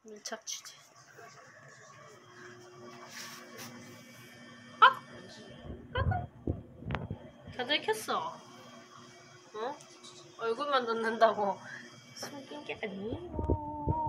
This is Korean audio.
밀착 취재. 아! 다 들켰어. 어? 얼굴만 넣는다고 숨긴 게 아니에요.